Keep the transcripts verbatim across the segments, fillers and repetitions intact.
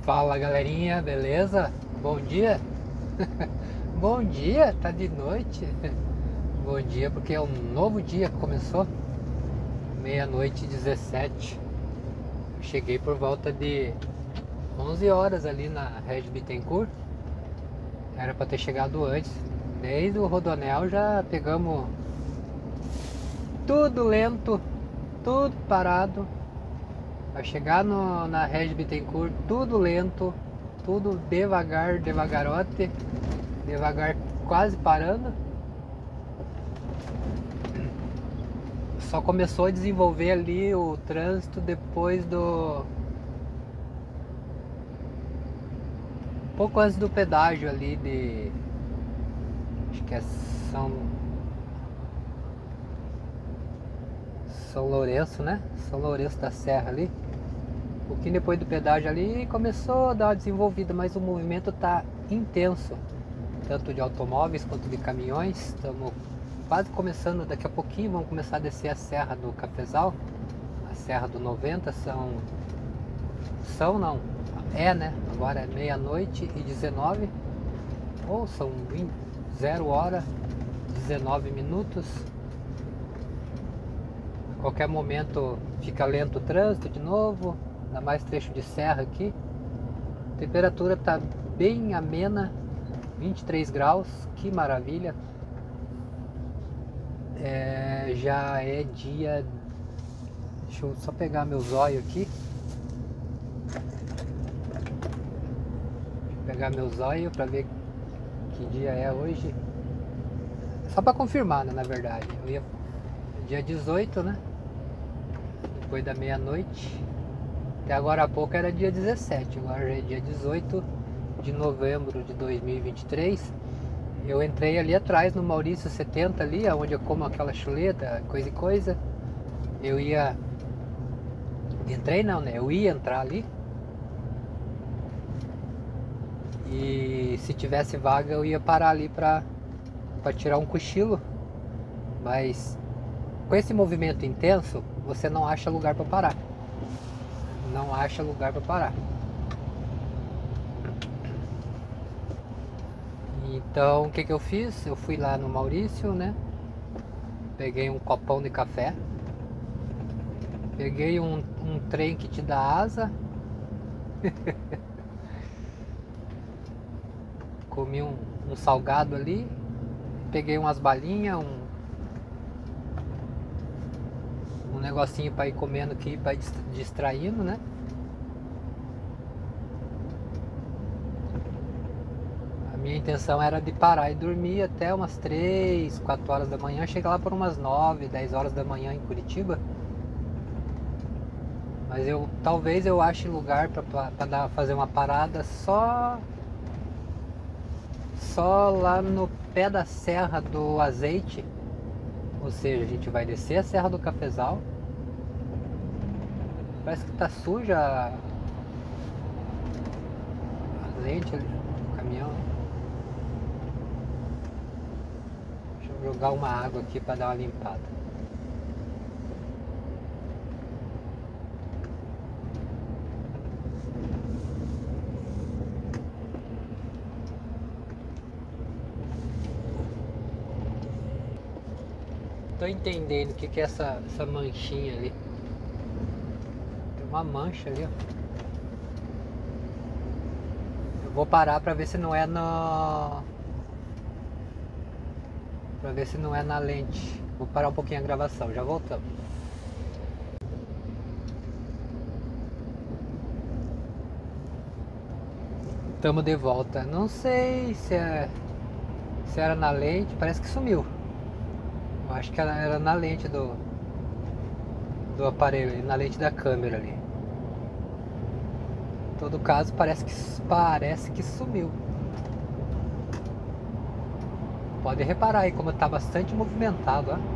Fala galerinha, beleza? Bom dia? Bom dia, tá de noite. Bom dia porque é um novo dia que começou. Meia-noite e dezessete. Cheguei por volta de onze horas ali na Regis Bittencourt. Era pra ter chegado antes. Desde o Rodoanel já pegamos tudo lento, tudo parado. Vai chegar no, na Regis Bittencourt, tudo lento, tudo devagar, devagarote, devagar, quase parando. Só começou a desenvolver ali o trânsito depois do... pouco antes do pedágio ali de... acho que é São... São Lourenço, né? São Lourenço da Serra ali. Um pouquinho depois do pedágio ali começou a dar uma desenvolvida, mas o movimento tá intenso, tanto de automóveis quanto de caminhões. Estamos quase começando, daqui a pouquinho vamos começar a descer a Serra do Cafezal, a Serra do noventa. São, são não, é né, agora é meia-noite e dezenove, ou são zero hora, dezenove minutos. A qualquer momento fica lento o trânsito de novo. Ainda mais trecho de serra aqui. A temperatura está bem amena, vinte e três graus, que maravilha. É, já é dia... Deixa eu só pegar meu zóio aqui. Deixa eu pegar meu zóio para ver que dia é hoje. Só para confirmar, né, na verdade. Eu ia... Dia dezoito, né? Depois da meia-noite. Até agora há pouco era dia dezessete, agora já é dia dezoito de novembro de dois mil e vinte e três. Eu entrei ali atrás no Maurício setenta ali, onde eu como aquela chuleta, coisa e coisa. Eu ia... Entrei não, né? Eu ia entrar ali. E se tivesse vaga eu ia parar ali pra, pra tirar um cochilo. Mas com esse movimento intenso, você não acha lugar pra parar. Não acha lugar para parar. Então o que que eu fiz? Eu fui lá no Maurício, né? Peguei um copão de café. Peguei um, um trem que te dá asa. Comi um, um salgado ali. Peguei umas balinhas, um, um negocinho para ir comendo aqui, para ir distraindo, né? A minha intenção era de parar e dormir até umas três, quatro horas da manhã, chegar lá por umas nove, dez horas da manhã em Curitiba. Mas eu talvez eu ache lugar para fazer uma parada só só lá no pé da Serra do Azeite. Ou seja, a gente vai descer a Serra do Cafezal. Parece que tá suja a lente ali do caminhão. Deixa eu jogar uma água aqui para dar uma limpada. Tô entendendo o que que é essa, essa manchinha ali. Tem uma mancha ali, ó. Eu vou parar pra ver se não é no... Pra ver se não é na lente. Vou parar um pouquinho a gravação, já voltamos. Tamo de volta. Não sei se é... se era na lente, parece que sumiu. Eu acho que era na lente do, do aparelho, na lente da câmera ali. Em todo caso, parece que, parece que sumiu. Pode reparar aí como está bastante movimentado, ó.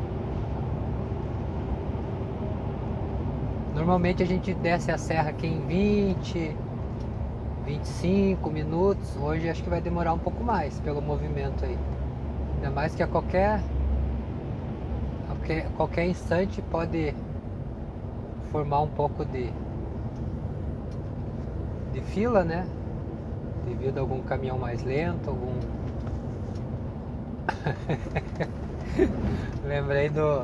Normalmente a gente desce a serra aqui em vinte, vinte e cinco minutos. Hoje acho que vai demorar um pouco mais pelo movimento aí. Ainda mais que a qualquer... Qualquer, qualquer instante pode formar um pouco de de fila, né? Devido a algum caminhão mais lento, algum... Lembrei do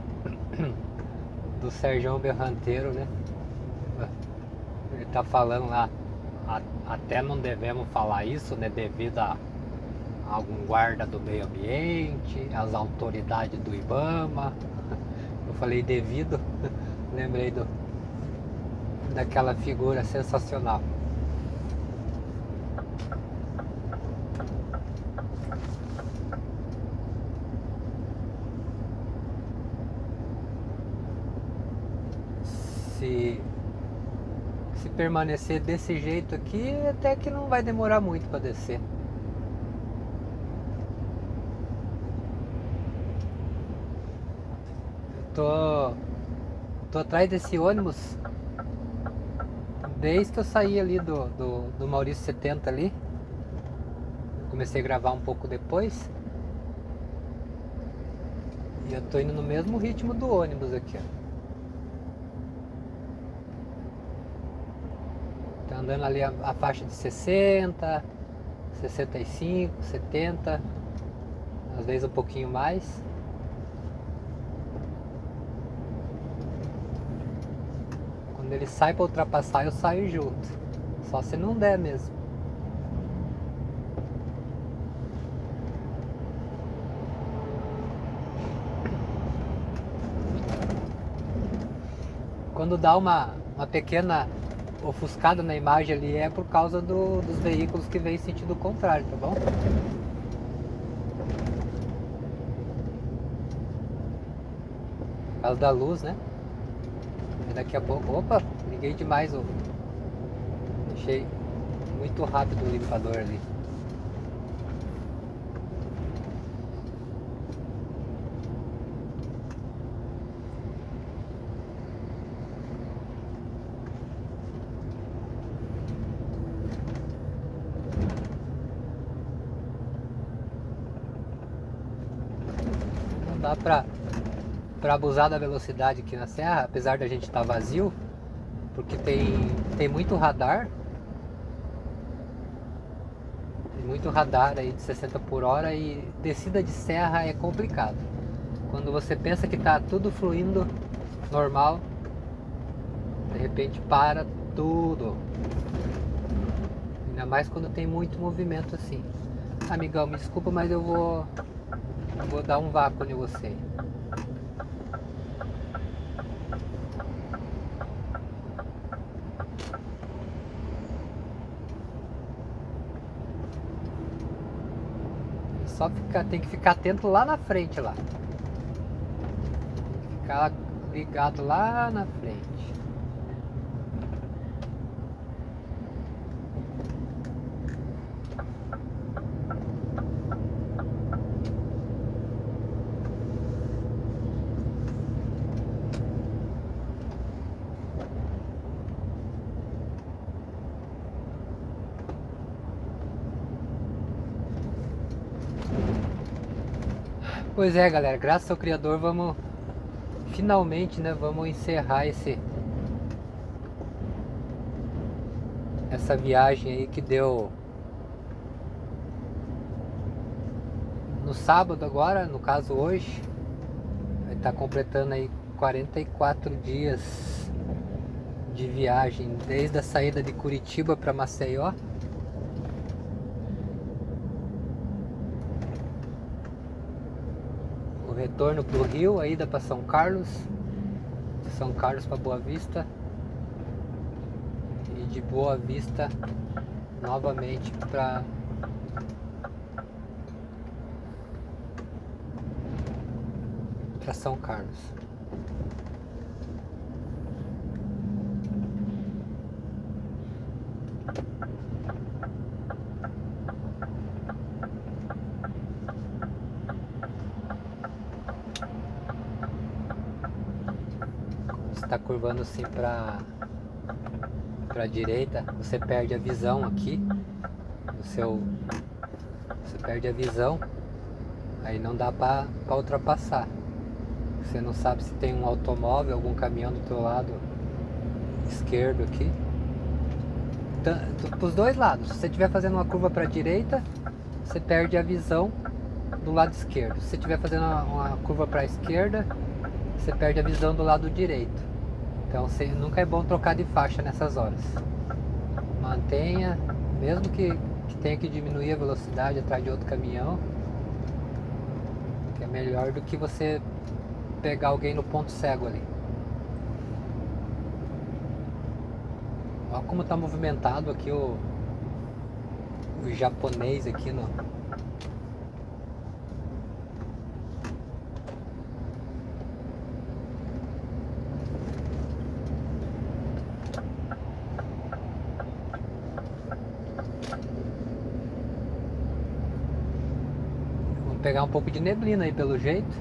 do Serjão Berranteiro, né? Ele tá falando lá, a, até não devemos falar isso, né? Devido a, a algum guarda do meio ambiente, as autoridades do IBAMA. Eu falei devido, lembrei do, daquela figura sensacional. Se, se permanecer desse jeito aqui, até que não vai demorar muito para descer. Eu tô, tô atrás desse ônibus desde que eu saí ali do, do, do Maurício setenta ali. Comecei a gravar um pouco depois. E eu tô indo no mesmo ritmo do ônibus aqui, ó. Tá andando ali a, a faixa de sessenta, sessenta e cinco, setenta, às vezes um pouquinho mais. Quando ele sai para ultrapassar, eu saio junto. Só se não der mesmo. Quando dá uma, uma pequena ofuscada na imagem ali, é por causa do, dos veículos que vêm em sentido contrário, tá bom? Por causa da luz, né? E daqui a pouco... Opa! Liguei demais o... Deixei muito rápido o limpador ali. Não dá pra... para abusar da velocidade aqui na serra, apesar da gente estar vazio, porque tem, tem muito radar, tem muito radar aí de sessenta por hora e descida de serra é complicado. Quando você pensa que está tudo fluindo normal, de repente para tudo. Ainda mais quando tem muito movimento assim. Amigão, me desculpa, mas eu vou, eu vou dar um vácuo em você. Só ficar, tem que ficar atento lá na frente lá. Tem que ficar ligado lá na frente. Pois é, galera, graças ao Criador vamos finalmente, né, vamos encerrar esse essa viagem aí que deu no sábado agora, no caso hoje, vai estar completando aí quarenta e quatro dias de viagem, desde a saída de Curitiba para Maceió. Retorno para o Rio, a ida para São Carlos, de São Carlos para Boa Vista e de Boa Vista novamente para para São Carlos. Está curvando assim para para a direita, você perde a visão aqui do seu, você perde a visão, aí não dá para ultrapassar. Você não sabe se tem um automóvel, algum caminhão do teu lado esquerdo aqui. para os dois lados. Se você estiver fazendo uma curva para a direita, você perde a visão do lado esquerdo. Se você estiver fazendo uma, uma curva para a esquerda, você perde a visão do lado direito. Então você, nunca é bom trocar de faixa nessas horas. Mantenha, mesmo que, que tenha que diminuir a velocidade atrás de outro caminhão, que é melhor do que você pegar alguém no ponto cego ali. Olha como está movimentado aqui o, o japonês aqui no... Vamos pegar um pouco de neblina aí pelo jeito.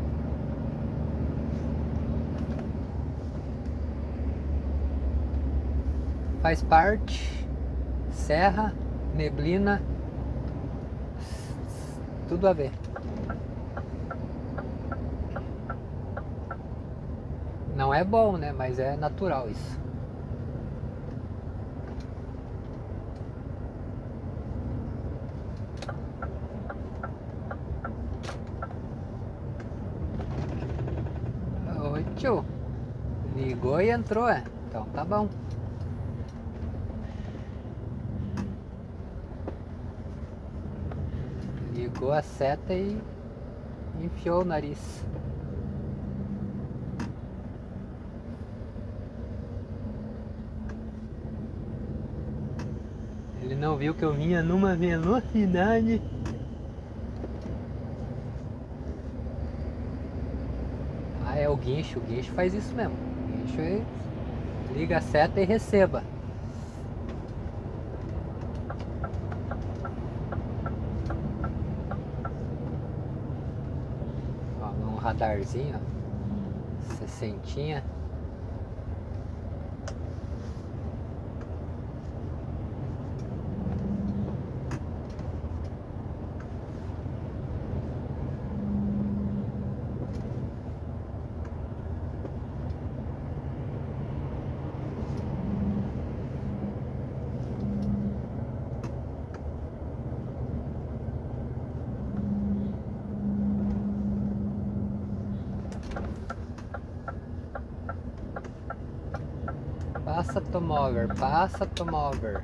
Faz parte, serra, neblina, tudo a ver. Não é bom, né? Mas é natural isso. Oi, tio. Ligou e entrou, é? Então tá bom. Ligou a seta e enfiou o nariz. Ele não viu que eu vinha numa velocidade. Ah, é o guincho. O guincho faz isso mesmo. O guincho é... liga a seta e receba. Radarzinho, sessentinha. Passa, Tomover, passa, Tomover.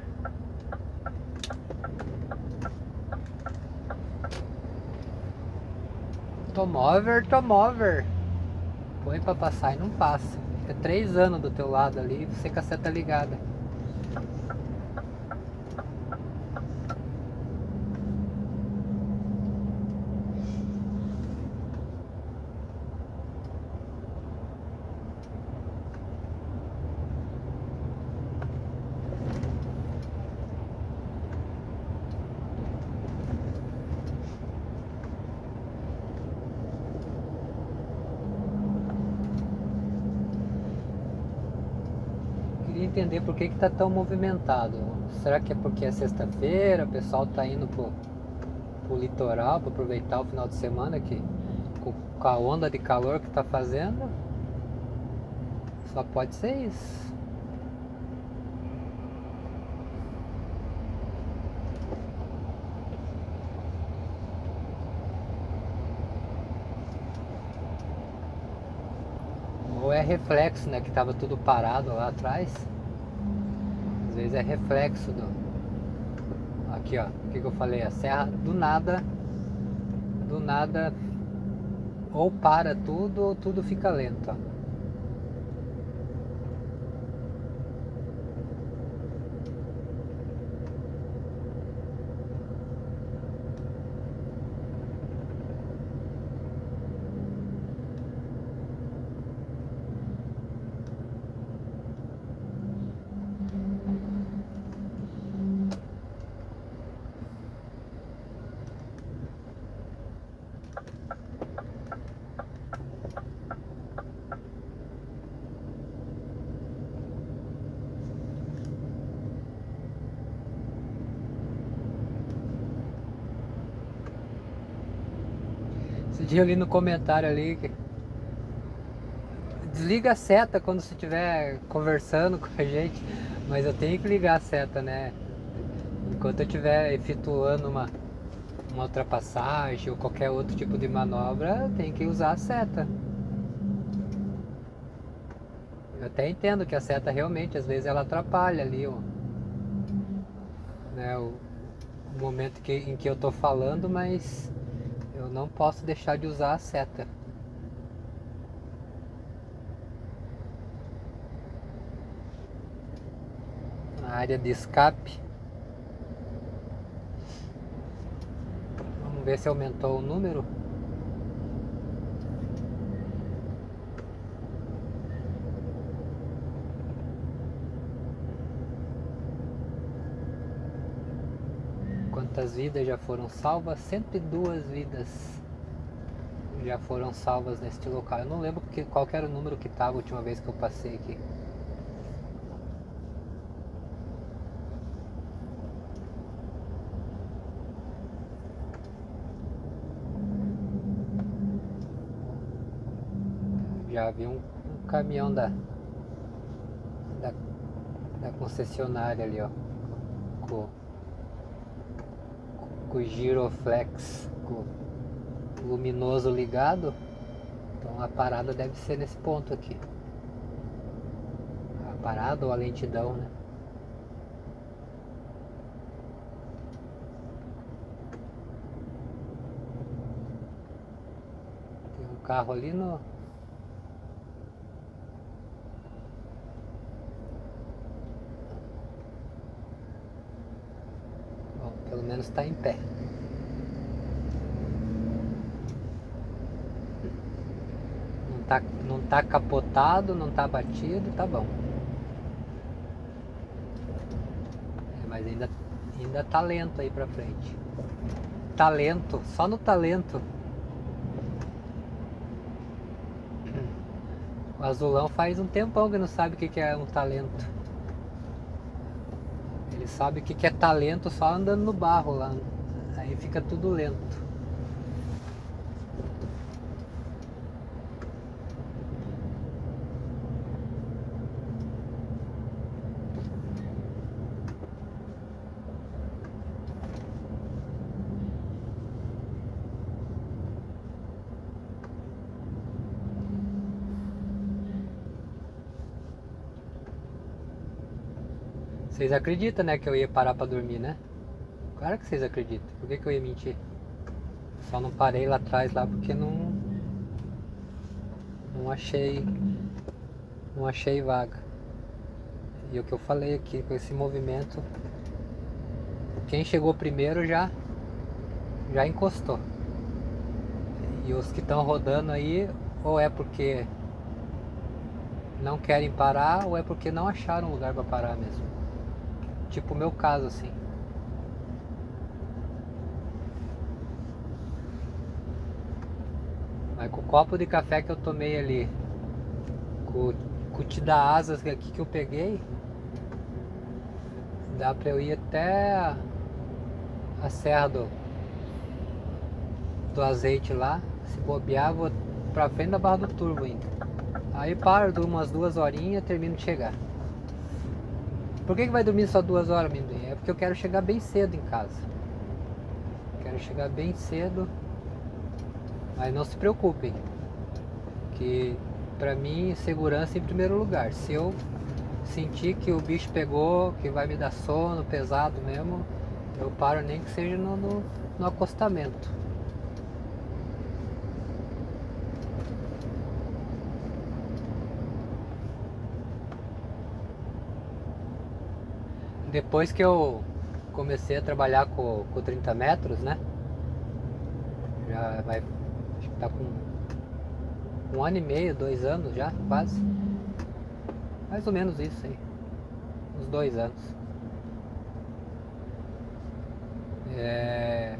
Tomover, Tomover. Põe pra passar e não passa. Fica três anos do teu lado ali, você com a seta ligada. Entender por que que tá tão movimentado. Será que é porque é sexta-feira, o pessoal tá indo pro, pro litoral para aproveitar o final de semana que com, com a onda de calor que tá fazendo? Só pode ser isso. Ou é reflexo, né, que tava tudo parado lá atrás. Às vezes é reflexo do... Aqui, ó, o que que eu falei? A serra do nada, do nada, ou para tudo ou tudo fica lento, ó. Esse dia eu li no comentário ali que desliga a seta quando você estiver conversando com a gente, mas eu tenho que ligar a seta, né? Enquanto eu estiver efetuando uma, uma ultrapassagem ou qualquer outro tipo de manobra, eu tenho que usar a seta. Eu até entendo que a seta realmente, às vezes, ela atrapalha ali, ó, né, o, o momento que, em que eu tô falando, mas eu não posso deixar de usar a seta. A área de escape. Vamos ver se aumentou o número. Quantas vidas já foram salvas? cento e duas vidas já foram salvas neste local. Eu não lembro que, qual era o número que estava a última vez que eu passei aqui. Já vi um, um caminhão da, da, da concessionária ali, ó, com, com o giroflex, com o luminoso ligado. Então a parada deve ser nesse ponto aqui. A parada ou a lentidão, né? Tem um carro ali no... Bom, pelo menos está em pé. Não tá, não tá capotado, não tá batido, tá bom. É, mas ainda, ainda tá lento aí pra frente. Talento, só no talento. O azulão faz um tempão que não sabe o que é um talento. Ele sabe o que é talento só andando no barro lá. Aí fica tudo lento. Vocês acreditam, né, que eu ia parar pra dormir, né? Claro que vocês acreditam. Por que que eu ia mentir? Só não parei lá atrás lá porque não... Não achei... Não achei vaga. E o que eu falei aqui, com esse movimento... Quem chegou primeiro já... Já encostou. E os que estão rodando aí... Ou é porque... Não querem parar, ou é porque não acharam lugar pra parar mesmo. Tipo o meu caso, assim. Mas com o copo de café que eu tomei ali, com o tio da asas aqui que eu peguei, dá pra eu ir até a, a serra do, do azeite lá. Se bobear, vou pra frente da Barra do Turvo ainda. Aí paro, durmo umas duas horinhas e termino de chegar. Por que que vai dormir só duas horas, amendoim? É porque eu quero chegar bem cedo em casa. Quero chegar bem cedo. Mas não se preocupem. Que pra mim, segurança em primeiro lugar. Se eu sentir que o bicho pegou, que vai me dar sono, pesado mesmo, eu paro nem que seja no, no, no acostamento. Depois que eu comecei a trabalhar com, com trinta metros, né? Já vai, acho que tá com um ano e meio, dois anos já, quase. Mais ou menos isso aí. Uns dois anos. É...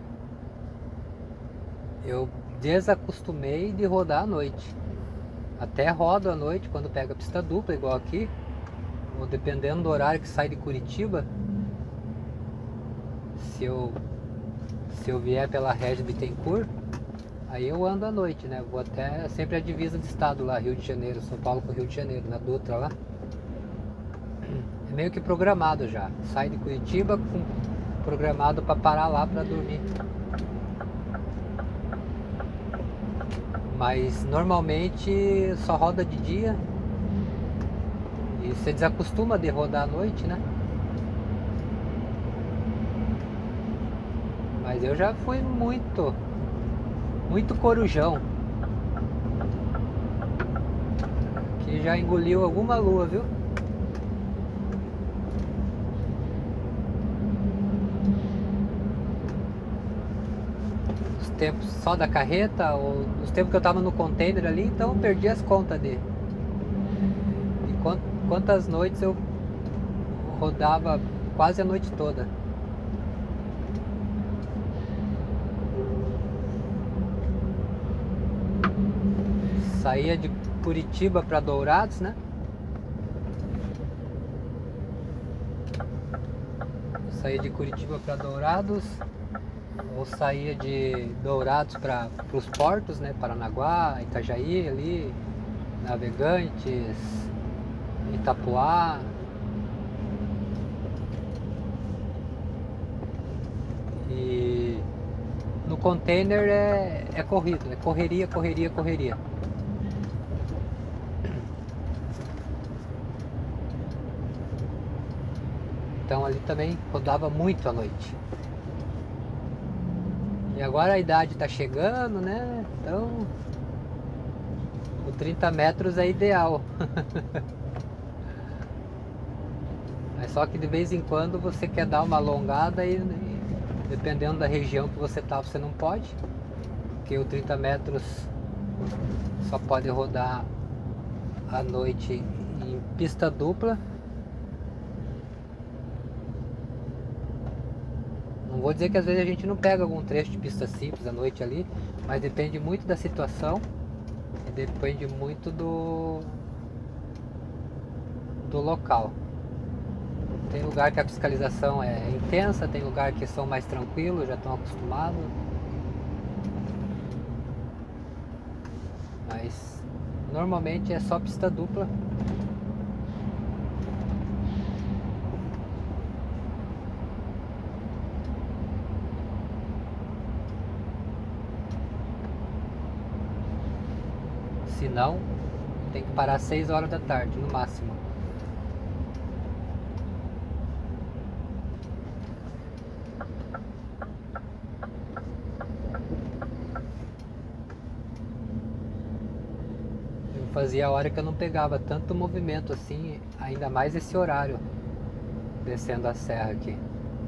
Eu desacostumei de rodar à noite. Até rodo à noite quando pega pista dupla, igual aqui. Ou dependendo do horário que sai de Curitiba, se eu, se eu vier pela Regis Bittencourt, Aí eu ando à noite, né? Vou até sempre a divisa de estado lá, Rio de Janeiro, São Paulo com Rio de Janeiro, na Dutra lá. É meio que programado já. Sai de Curitiba com programado para parar lá para dormir. Mas normalmente só roda de dia. E você desacostuma de rodar à noite, né? Mas eu já fui muito, muito corujão. Que já engoliu alguma lua, viu? Os tempos só da carreta, ou os tempos que eu tava no container ali, então eu perdi as contas de, de quantas noites eu rodava quase a noite toda. Saía de Curitiba para Dourados, né? Saía de Curitiba para Dourados, ou saía de Dourados para os portos, né? Paranaguá, Itajaí ali, Navegantes, Itapuá. E no container é, é corrido, é correria, correria, correria. Então ali também rodava muito à noite. E agora a idade está chegando, né? Então o trinta metros é ideal. É só que de vez em quando você quer dar uma alongada e, e dependendo da região que você tá, você não pode. Porque o trinta metros só pode rodar à noite em pista dupla. Não vou dizer que às vezes a gente não pega algum trecho de pista simples à noite ali, mas depende muito da situação e depende muito do, do local. Tem lugar que a fiscalização é intensa, tem lugar que são mais tranquilos, já estão acostumados. Mas normalmente é só pista dupla. Se não, tem que parar às seis horas da tarde, no máximo. Eu fazia a hora que eu não pegava tanto movimento assim, ainda mais esse horário, descendo a serra aqui.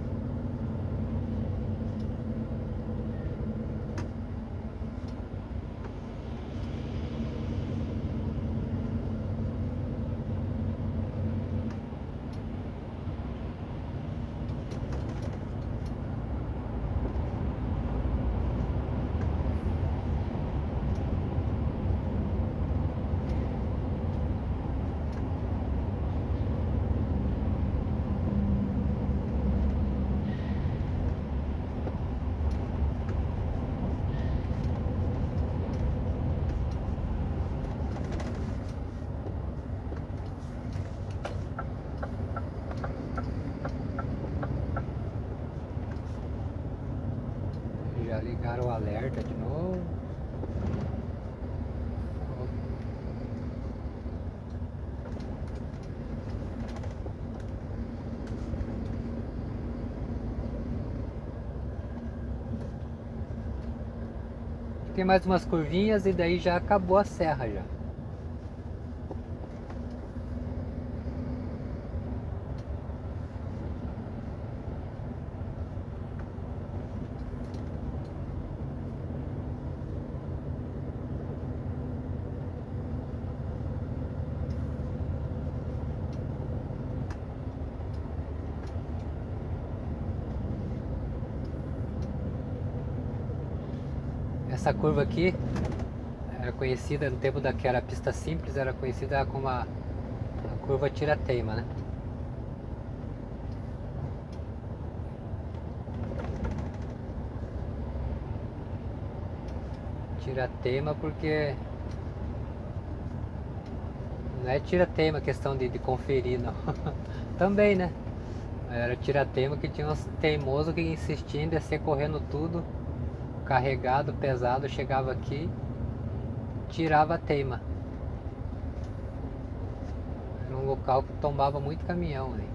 Já ligaram o alerta de novo. Tem mais umas curvinhas e daí já acabou a serra já. Essa curva aqui era conhecida no tempo da que era pista simples, era conhecida como a, a curva tira-teima, né? Tira-teima porque não é tira-teima questão de, de conferir, não. Também, né? Era tira-teima que tinha uns teimosos que insistiam em descer correndo tudo, carregado, pesado, chegava aqui, tirava a teima. Era um local que tombava muito caminhão ali.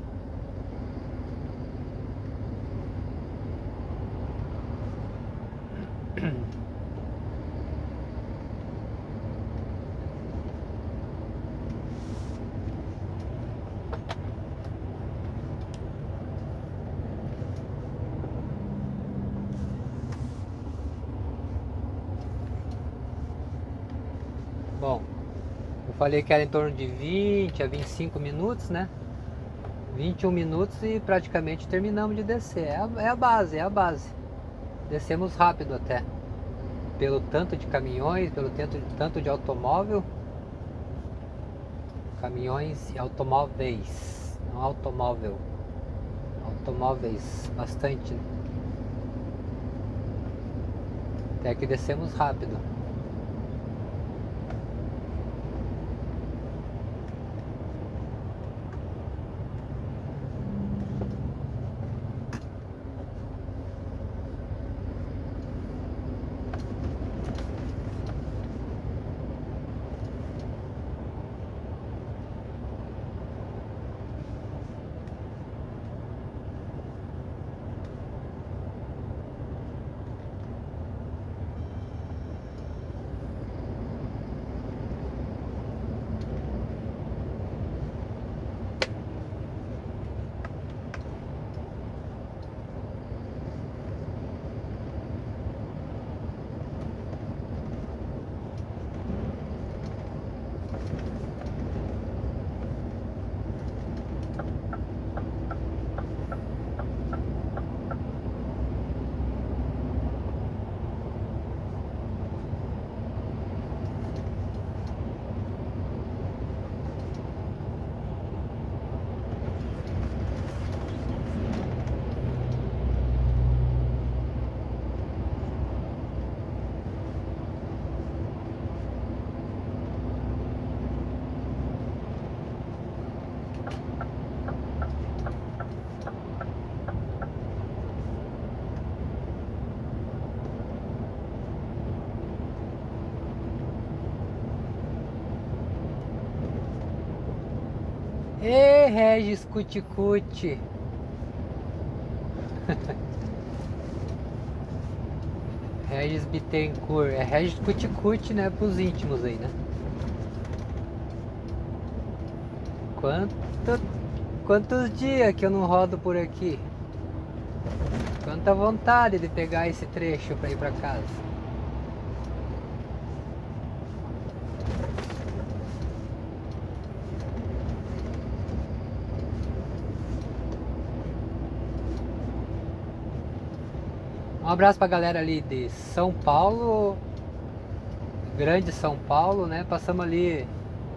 Bom, eu falei que era em torno de vinte a vinte e cinco minutos, né? vinte e um minutos e praticamente terminamos de descer. É a, é a base, é a base. Descemos rápido até. Pelo tanto de caminhões, pelo tanto, tanto de automóvel. Caminhões e automóveis. Não automóvel. Automóveis, bastante. Até que descemos rápido. Ê, Regis Cuticute. Regis Bittencourt. É Regis Cuticute, né? Pros íntimos aí, né? Quanto, quantos dias que eu não rodo por aqui? Quanta vontade de pegar esse trecho pra ir pra casa. Um abraço pra galera ali de São Paulo, Grande São Paulo, né? Passamos ali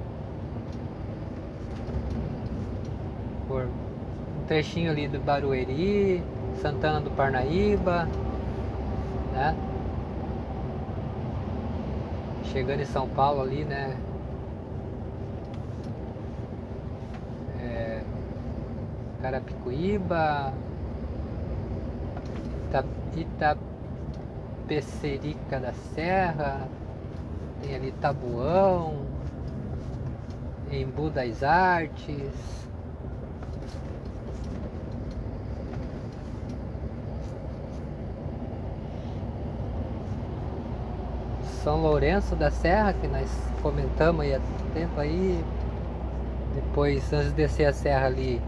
por um trechinho ali do Barueri, Santana do Parnaíba, né? Chegando em São Paulo ali, né? É, Carapicuíba, Itapecerica da Serra, tem ali Tabuão, Embu das Artes, São Lourenço da Serra, que nós comentamos aí há tempo aí. Depois, antes de descer a serra ali,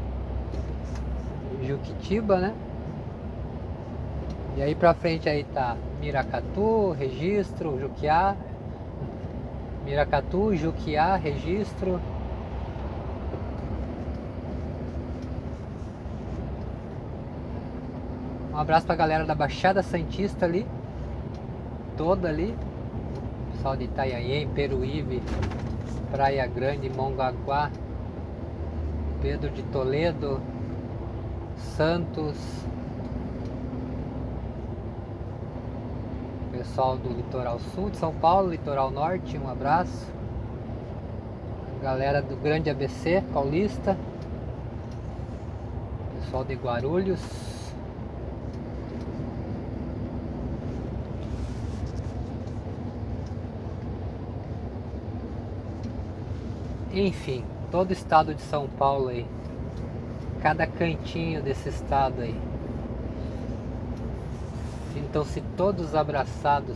Juquitiba, né? E aí pra frente aí tá Miracatu, Registro, Juquiá. Miracatu, Juquiá, Registro. Um abraço pra galera da Baixada Santista ali. Toda ali. Pessoal de Itanhaém, Peruíbe, Praia Grande, Mongaguá, Pedro de Toledo, Santos. Pessoal do Litoral Sul de São Paulo, Litoral Norte, um abraço. Galera do Grande A B C Paulista. Pessoal de Guarulhos. Enfim, todo o estado de São Paulo aí. Cada cantinho desse estado aí. Sintam-se todos abraçados.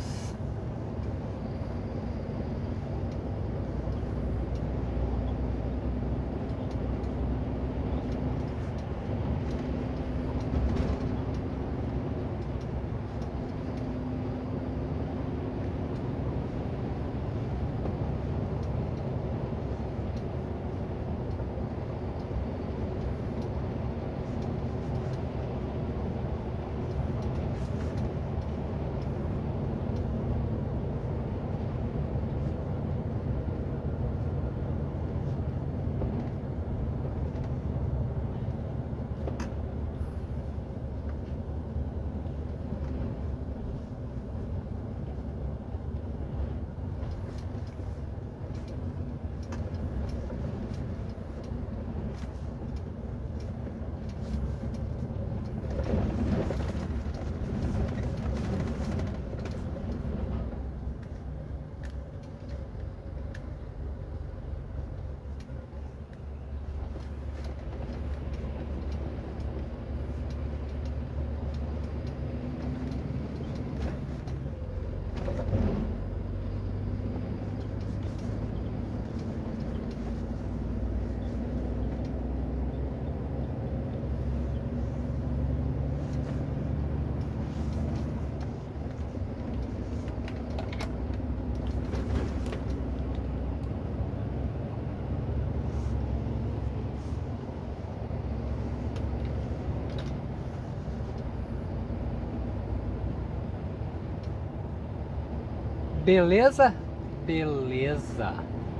Beleza? Beleza.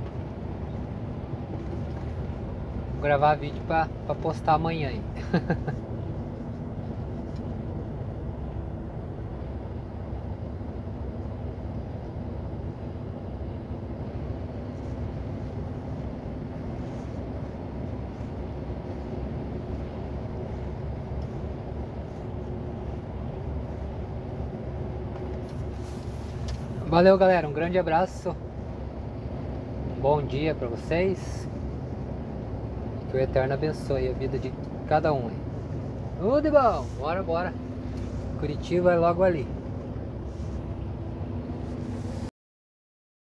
Vou gravar vídeo pra, pra postar amanhã aí. Valeu, galera, um grande abraço, um bom dia para vocês, que o Eterno abençoe a vida de cada um. Tudo de bom, bora, bora, Curitiba é logo ali.